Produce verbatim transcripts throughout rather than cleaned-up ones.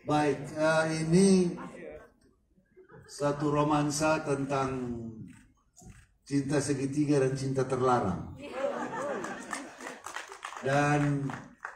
Baik, uh, ini satu romansa tentang cinta segitiga dan cinta terlarang. Dan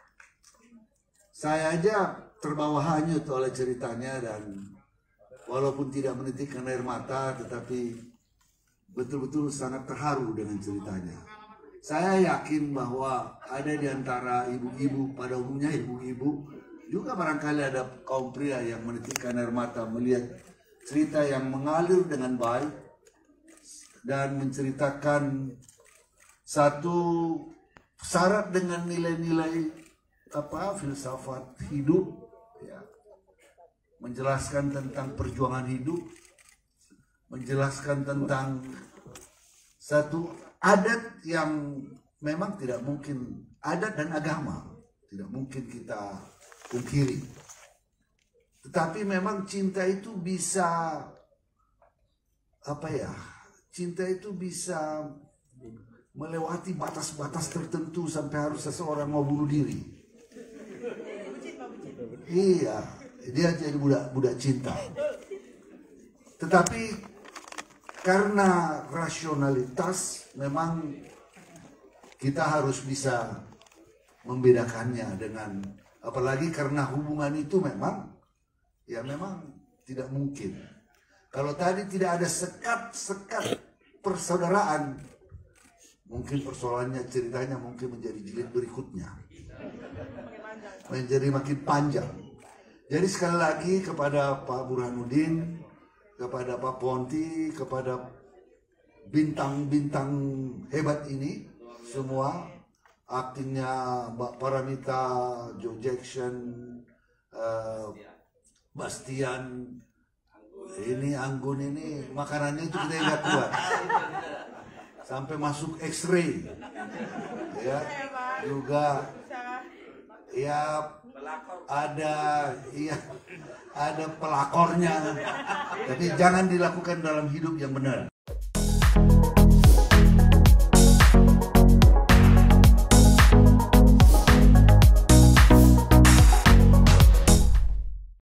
saya aja terbawa hanyut oleh ceritanya, dan walaupun tidak menitikkan air mata, tetapi betul-betul sangat terharu dengan ceritanya. Saya yakin bahwa ada di antara ibu-ibu, pada umumnya ibu-ibu, juga barangkali ada kaum pria yang menitikkan air mata melihat cerita yang mengalir dengan baik dan menceritakan satu syarat dengan nilai-nilai apa filsafat hidup, ya. Menjelaskan tentang perjuangan hidup, menjelaskan tentang satu adat yang memang tidak mungkin, adat dan agama tidak mungkin kita pungkiri. Tetapi memang cinta itu bisa apa ya? Cinta itu bisa melewati batas-batas tertentu sampai harus seseorang mau bunuh diri. Iya, dia jadi budak budak cinta. Tetapi karena rasionalitas memang kita harus bisa membedakannya dengan, apalagi karena hubungan itu memang ya memang tidak mungkin. Kalau tadi tidak ada sekat-sekat persaudaraan, mungkin persoalannya ceritanya mungkin menjadi jilid berikutnya, menjadi makin panjang. Jadi sekali lagi kepada Pak Burhanuddin, kepada Pak Ponti, kepada bintang-bintang hebat ini semua, aktingnya Mbak Paramita, Joe Jackson, uh, Bastian, ini Anggun ini makanannya itu kita nggak kuat, sampai masuk X-ray, ya juga, ya ada, iya ada pelakornya, tapi jangan dilakukan dalam hidup yang benar.